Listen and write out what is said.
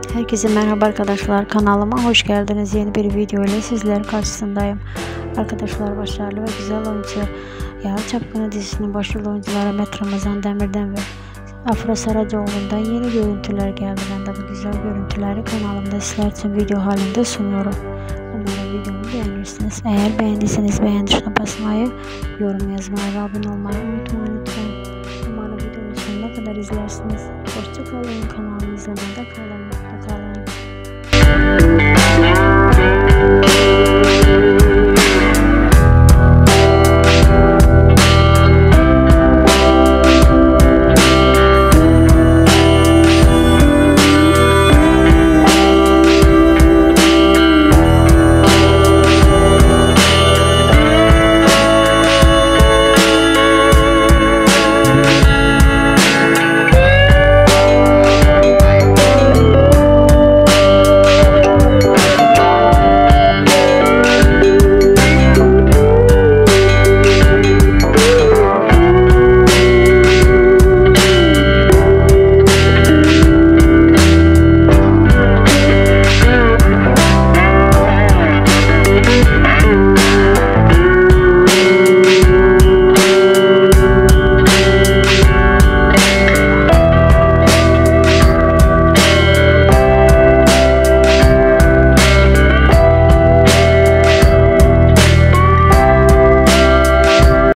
Herkese merhaba arkadaşlar, kanalıma hoş geldiniz. Yeni bir video ile sizler karşısındayım. Arkadaşlar, başarılı ve güzel oyuncu Yalı Çapkını dizisinin başrol oyuncuları Ahmet Ramazan Demir'den ve Afra Saracoğlu'ndan yeni görüntüler geldi. Ben de bu güzel görüntüleri kanalımda sizler için video halinde sunuyorum. Umarım videomu beğenirsiniz. Eğer beğendiyseniz beğen tuşuna basmayı, yorum yazmayı ve abone olmayı unutmayın lütfen. Umarım videonun sonuna kadar izlersiniz. Hoşça kalın, kanalımı izlemede kalın, mutlu kalın.